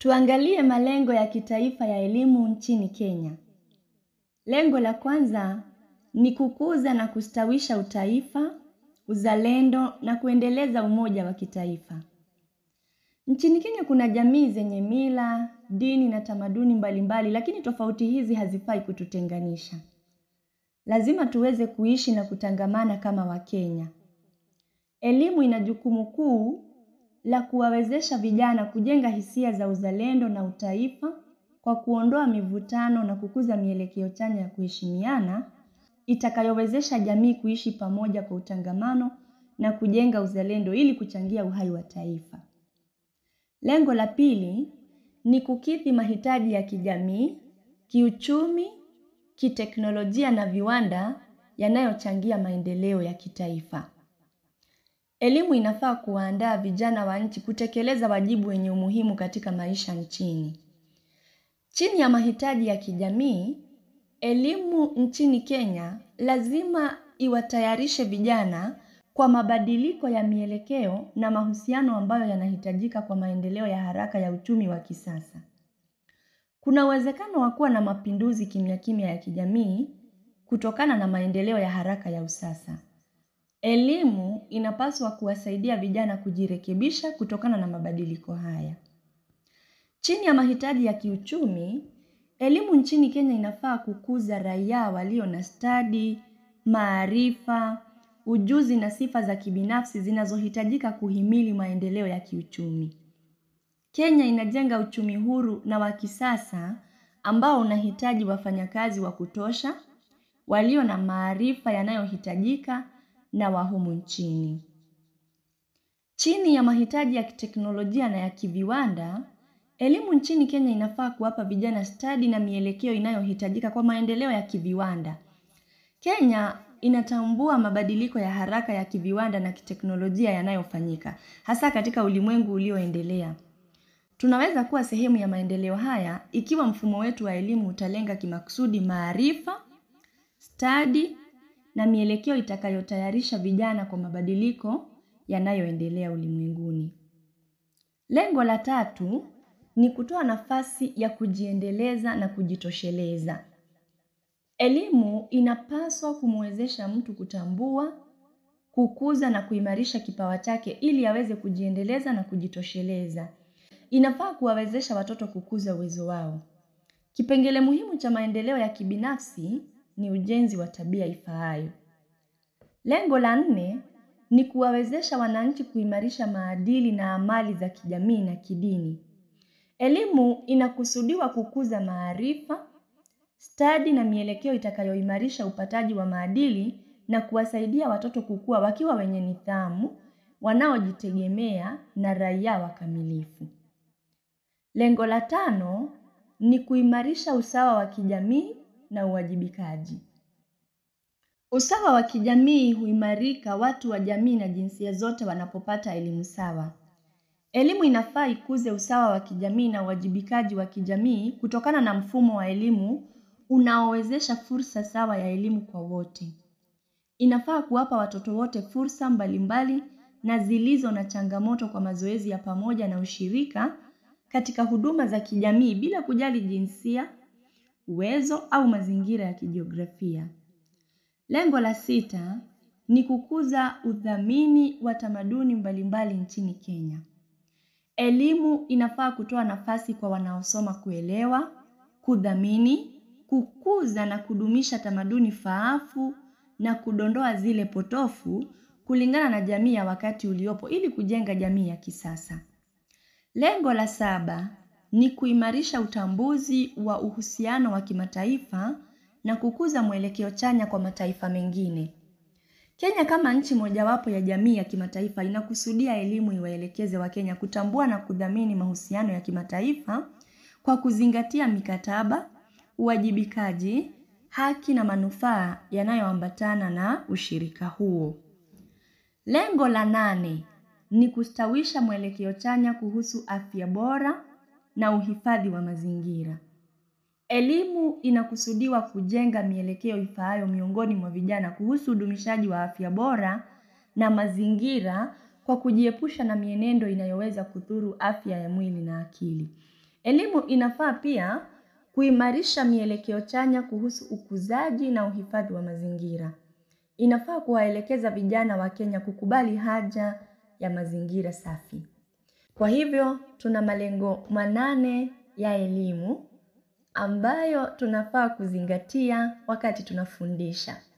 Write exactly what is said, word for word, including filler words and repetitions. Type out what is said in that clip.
Tuangalie malengo ya kitaifa ya elimu nchini Kenya. Lengo la kwanza ni kukuza na kustawisha utaifa, uzalendo na kuendeleza umoja wa kitaifa. Nchini Kenya kuna jamii zenye mila, dini na tamaduni mbalimbali, lakini tofauti hizi hazifai kututenganisha. Lazima tuweze kuishi na kutangamana kama Wakenya. Elimu ina jukumu kuu la kuwawezesha vijana kujenga hisia za uzalendo na utaifa kwa kuondoa mivutano na kukuza mielekeo chanya ya kuheshimiana itakayowezesha jamii kuishi pamoja kwa utangamano na kujenga uzalendo ili kuchangia uhai wa taifa. Lengo la pili ni kukidhi mahitaji ya kijamii, kiuchumi, kiteknolojia na viwanda yanayochangia maendeleo ya kitaifa. Elimu inafaa kuwaandaa vijana wa nchi kutekeleza wajibu wenye umuhimu katika maisha nchini. Chini ya mahitaji ya kijamii, elimu nchini Kenya lazima iwatayarishe vijana kwa mabadiliko ya mielekeo na mahusiano ambayo yanahitajika kwa maendeleo ya haraka ya uchumi wa kisasa. Kuna uwezekano wa kuwa na mapinduzi kimya kimya ya kijamii kutokana na maendeleo ya haraka ya usasa. Elimu inapaswa kuwasaidia vijana kujirekebisha kutokana na mabadiliko haya. Chini ya mahitaji ya kiuchumi, elimu nchini Kenya inafaa kukuza raia walio na stadi, maarifa, ujuzi na sifa za kibinafsi zinazohitajika kuhimili maendeleo ya kiuchumi. Kenya inajenga uchumi huru na wa kisasa ambao unahitaji wafanyakazi wa kutosha, walio na maarifa yanayohitajika na wa humu nchini. Chini ya mahitaji ya kiteknolojia na ya kiviwanda, elimu nchini Kenya inafaa kuwapa vijana stadi na mielekeo inayohitajika kwa maendeleo ya kiviwanda. Kenya inatambua mabadiliko ya haraka ya kiviwanda na kiteknolojia yanayofanyika, hasa katika ulimwengu ulioendelea. Tunaweza kuwa sehemu ya maendeleo haya ikiwa mfumo wetu wa elimu utalenga kimakusudi maarifa, stadi na mielekeo itakayotayarisha vijana kwa mabadiliko yanayoendelea ulimwenguni. Lengo la tatu ni kutoa nafasi ya kujiendeleza na kujitosheleza. Elimu inapaswa kumwezesha mtu kutambua, kukuza na kuimarisha kipawa chake ili aweze kujiendeleza na kujitosheleza. Inafaa kuwawezesha watoto kukuza uwezo wao. Kipengele muhimu cha maendeleo ya kibinafsi ni ujenzi wa tabia ifaayo. Lengo la nne ni kuwawezesha wananchi kuimarisha maadili na amali za kijamii na kidini. Elimu inakusudiwa kukuza maarifa, stadi na mielekeo itakayoimarisha upataji wa maadili na kuwasaidia watoto kukua wakiwa wenye nidhamu, wanaojitegemea na raia wakamilifu. Lengo la tano ni kuimarisha usawa wa kijamii na uwajibikaji. Usawa wa kijamii huimarika watu wa jamii na jinsia zote wanapopata elimu sawa. Elimu inafaa ikuze usawa wa kijamii na uwajibikaji wa kijamii kutokana na mfumo wa elimu unaowezesha fursa sawa ya elimu kwa wote. Inafaa kuwapa watoto wote fursa mbalimbali na zilizo na changamoto kwa mazoezi ya pamoja na ushirika katika huduma za kijamii bila kujali jinsia, uwezo au mazingira ya kijiografia. Lengo la sita ni kukuza udhamini wa tamaduni mbalimbali nchini Kenya. Elimu inafaa kutoa nafasi kwa wanaosoma kuelewa, kudhamini, kukuza na kudumisha tamaduni faafu na kudondoa zile potofu kulingana na jamii ya wakati uliopo ili kujenga jamii ya kisasa. Lengo la saba ni kuimarisha utambuzi wa uhusiano wa kimataifa na kukuza mwelekeo chanya kwa mataifa mengine. Kenya kama nchi mojawapo ya jamii ya kimataifa inakusudia elimu iwaelekeze Wakenya kutambua na kudhamini mahusiano ya kimataifa kwa kuzingatia mikataba, uwajibikaji, haki na manufaa yanayoambatana na ushirika huo. Lengo la nane ni kustawisha mwelekeo chanya kuhusu afya bora na uhifadhi wa mazingira. Elimu inakusudiwa kujenga mielekeo ifaayo miongoni mwa vijana kuhusu udumishaji wa afya bora na mazingira kwa kujiepusha na mienendo inayoweza kudhuru afya ya mwili na akili. Elimu inafaa pia kuimarisha mielekeo chanya kuhusu ukuzaji na uhifadhi wa mazingira. Inafaa kuwaelekeza vijana wa Kenya kukubali haja ya mazingira safi. Kwa hivyo tuna malengo manane ya elimu ambayo tunafaa kuzingatia wakati tunafundisha.